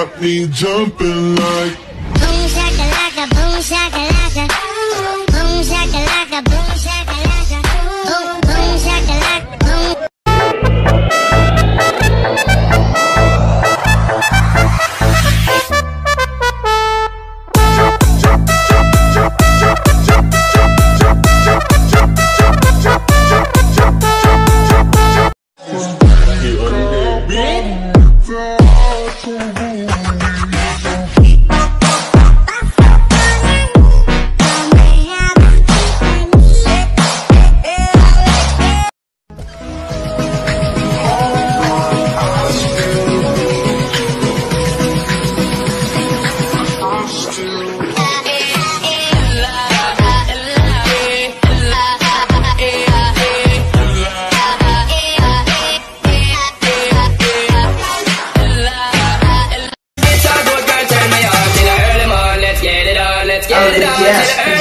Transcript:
got me jumping like boom shakalaka, boom shakalaka, boom shakalaka, boom shakalaka, boom boom shakalaka, boom. Let's get it on, let's get it on.